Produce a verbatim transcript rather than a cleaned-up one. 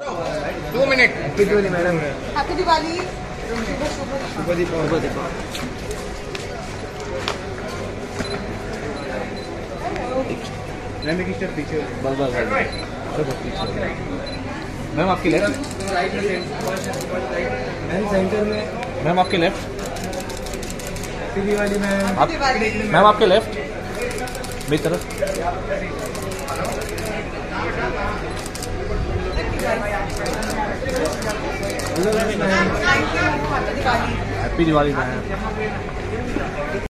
दो minute. Happy Diwali madam. Happy Diwali. शुभ Deepavali. Ma'am एक स्टेप पीछे बस बस पीछे। मैम आपकी लेफ्ट, मैम सेंटर में, मैम आपके लेफ्ट। Happy Diwali ma'am. आप मैम आपके लेफ्ट मेरी तरफ। Happy Diwali ma'am.